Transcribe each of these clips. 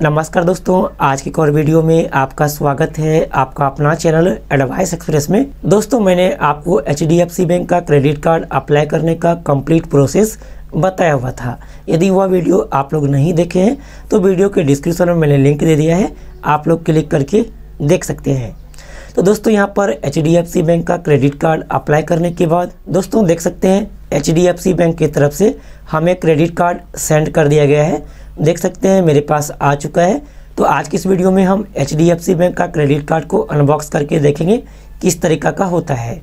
नमस्कार दोस्तों, आज की एक और वीडियो में आपका स्वागत है। आपका अपना चैनल एडवाइस एक्सप्रेस में। दोस्तों, मैंने आपको HDFC बैंक का क्रेडिट कार्ड अप्लाई करने का कंप्लीट प्रोसेस बताया हुआ था। यदि वह वीडियो आप लोग नहीं देखे हैं तो वीडियो के डिस्क्रिप्शन में मैंने लिंक दे दिया है, आप लोग क्लिक करके देख सकते हैं। तो दोस्तों, यहाँ पर HDFC बैंक का क्रेडिट कार्ड अप्लाई करने के बाद दोस्तों देख सकते हैं HDFC बैंक की तरफ से हमें क्रेडिट कार्ड सेंड कर दिया गया है। देख सकते हैं मेरे पास आ चुका है। तो आज की इस वीडियो में हम HDFC बैंक का क्रेडिट कार्ड को अनबॉक्स करके देखेंगे किस तरीका का होता है।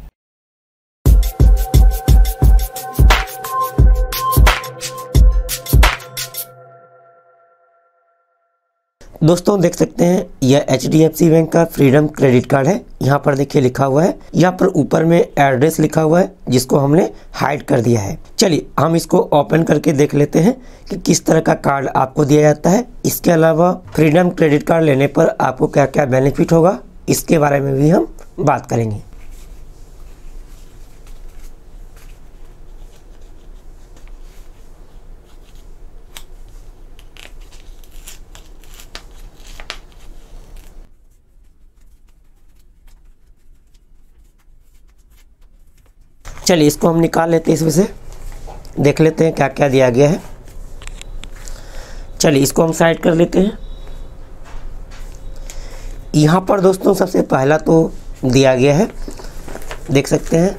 दोस्तों देख सकते हैं यह HDFC बैंक का फ्रीडम क्रेडिट कार्ड है। यहाँ पर देखिए लिखा हुआ है, यहाँ पर ऊपर में एड्रेस लिखा हुआ है जिसको हमने हाइड कर दिया है। चलिए हम इसको ओपन करके देख लेते हैं कि किस तरह का कार्ड आपको दिया जाता है। इसके अलावा फ्रीडम क्रेडिट कार्ड लेने पर आपको क्या क्या बेनिफिट होगा, इसके बारे में भी हम बात करेंगे। चलिए इसको हम निकाल लेते हैं, इसमें से देख लेते हैं क्या क्या दिया गया है। चलिए इसको हम साइड कर लेते हैं। यहाँ पर दोस्तों सबसे पहला तो दिया गया है, देख सकते हैं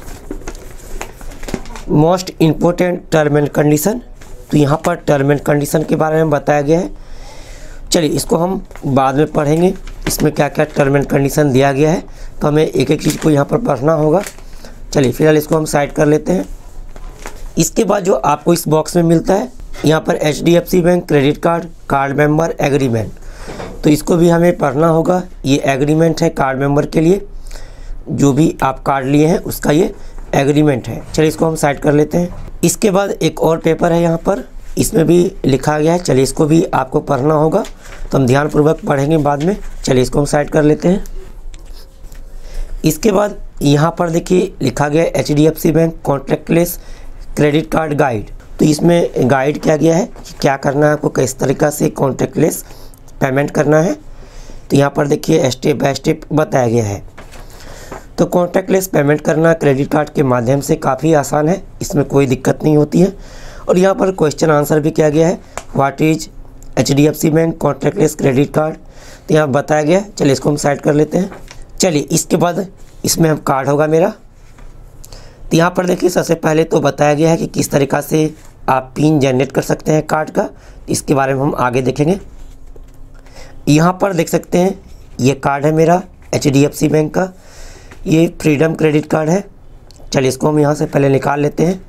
most important term and condition. तो यहाँ पर टर्म एंड कंडीशन के बारे में बताया गया है। चलिए इसको हम बाद में पढ़ेंगे, इसमें क्या क्या टर्म एंड कंडीशन दिया गया है। तो हमें एक एक चीज़ को यहाँ पर पढ़ना होगा। चलिए फिलहाल इसको हम साइड कर लेते हैं। इसके बाद जो आपको इस बॉक्स में मिलता है, यहाँ पर HDFC bank credit card card member agreement, तो इसको भी हमें पढ़ना होगा। ये एग्रीमेंट है कार्ड मेंबर के लिए, जो भी आप कार्ड लिए हैं उसका ये एग्रीमेंट है। चलिए इसको हम साइड कर लेते हैं। इसके बाद एक और पेपर है यहाँ पर, इसमें भी लिखा गया है। चलिए इसको भी आपको पढ़ना होगा, तो हम ध्यानपूर्वक पढ़ेंगे बाद में। चलिए इसको हम साइड कर लेते हैं। इसके बाद यहाँ पर देखिए लिखा गया है HDFC bank contactless credit card guide. तो इसमें गाइड किया गया है कि क्या करना है, आपको किस तरीक़ा से कॉन्टैक्टलेस पेमेंट करना है। तो यहाँ पर देखिए स्टेप बाय स्टेप बताया गया है। तो कॉन्टैक्टलेस पेमेंट करना क्रेडिट कार्ड के माध्यम से काफ़ी आसान है, इसमें कोई दिक्कत नहीं होती है। और यहाँ पर क्वेश्चन आंसर भी किया गया है, what is HDFC bank contactless credit card. तो यहाँ बताया गया है। चलिए इसको हम साइड कर लेते हैं। चलिए इसके बाद इसमें हम कार्ड होगा मेरा। तो यहाँ पर देखिए सबसे पहले तो बताया गया है कि किस तरीक़ा से आप पिन जनरेट कर सकते हैं कार्ड का, इसके बारे में हम आगे देखेंगे। यहाँ पर देख सकते हैं ये कार्ड है मेरा HDFC बैंक का, ये फ्रीडम क्रेडिट कार्ड है। चलिए इसको हम यहाँ से पहले निकाल लेते हैं।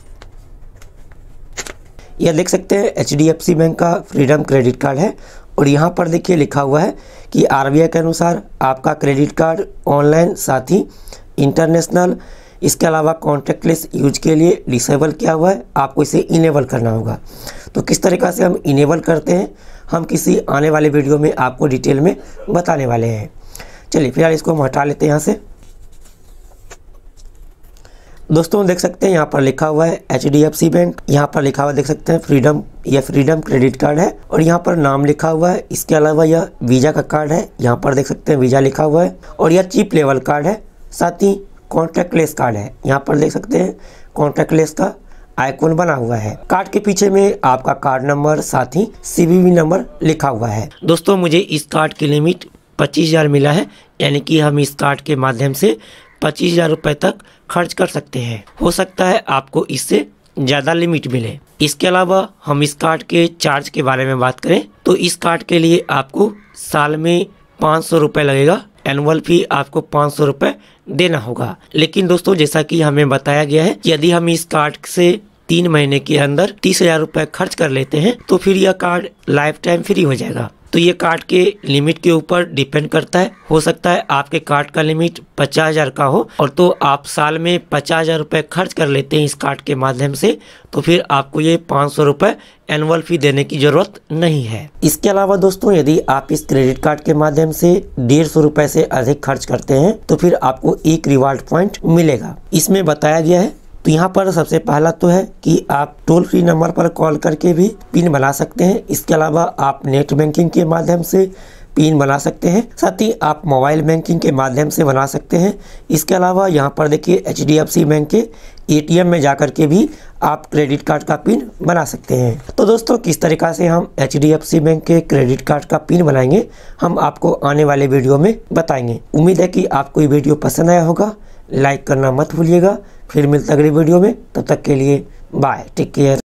यह देख सकते हैं HDFC बैंक का फ्रीडम क्रेडिट कार्ड है। और यहाँ पर देखिए लिखा हुआ है कि RBI के अनुसार आपका क्रेडिट कार्ड ऑनलाइन साथ ही इंटरनेशनल, इसके अलावा कॉन्टैक्टलेस यूज के लिए डिसेबल किया हुआ है, आपको इसे इनेबल करना होगा। तो किस तरीक़ा से हम इनेबल करते हैं, हम किसी आने वाले वीडियो में आपको डिटेल में बताने वाले हैं। चलिए फिलहाल इसको हम हटा लेते हैं यहाँ से। दोस्तों देख सकते हैं यहाँ पर लिखा हुआ है HDFC बैंक, यहाँ पर लिखा हुआ देख सकते हैं फ्रीडम, यह फ्रीडम क्रेडिट कार्ड है। और यहाँ पर नाम लिखा हुआ है। इसके अलावा यह वीज़ा का कार्ड है, यहाँ पर देख सकते हैं वीज़ा लिखा हुआ है। और यह चीप लेवल कार्ड है, साथ ही कॉन्टैक्टलेस कार्ड है। यहाँ पर देख सकते हैं कॉन्टैक्टलेस का आइकॉन बना हुआ है। कार्ड के पीछे में आपका कार्ड नंबर साथ ही CVV नंबर लिखा हुआ है। दोस्तों मुझे इस कार्ड की लिमिट 25,000 मिला है, यानी कि हम इस कार्ड के माध्यम से 25,000 रुपये तक खर्च कर सकते हैं। हो सकता है आपको इससे ज़्यादा लिमिट मिले। इसके अलावा हम इस कार्ड के चार्ज के बारे में बात करें तो इस कार्ड के लिए आपको साल में 500 रुपये लगेगा। एनुअल फी आपको 500 रुपये देना होगा। लेकिन दोस्तों जैसा कि हमें बताया गया है कि यदि हम इस कार्ड से 3 महीने के अंदर 30,000 रुपये खर्च कर लेते हैं तो फिर यह कार्ड लाइफ टाइम फ्री हो जाएगा। तो ये कार्ड के लिमिट के ऊपर डिपेंड करता है। हो सकता है आपके कार्ड का लिमिट 50,000 का हो और तो आप साल में 50,000 रुपये खर्च कर लेते हैं इस कार्ड के माध्यम से, तो फिर आपको ये 500 रुपये एनुअल फी देने की ज़रूरत नहीं है। इसके अलावा दोस्तों यदि आप इस क्रेडिट कार्ड के माध्यम से 150 रुपये से अधिक खर्च करते हैं तो फिर आपको एक रिवार्ड पॉइंट मिलेगा। इसमें बताया गया है तो यहाँ पर सबसे पहला तो है कि आप टोल फ्री नंबर पर कॉल करके भी पिन बना सकते हैं। इसके अलावा आप नेट बैंकिंग के माध्यम से पिन बना सकते हैं, साथ ही आप मोबाइल बैंकिंग के माध्यम से बना सकते हैं। इसके अलावा यहाँ पर देखिए HDFC बैंक के ATM में जाकर के भी आप क्रेडिट कार्ड का पिन बना सकते हैं। तो दोस्तों किस तरीक़ा से हम HDFC बैंक के क्रेडिट कार्ड का पिन बनाएंगे हम आपको आने वाले वीडियो में बताएंगे। उम्मीद है कि आपको ये वीडियो पसंद आया होगा। लाइक करना मत भूलिएगा। फिर मिलते अगली वीडियो में, तब तक के लिए बाय, टेक केयर।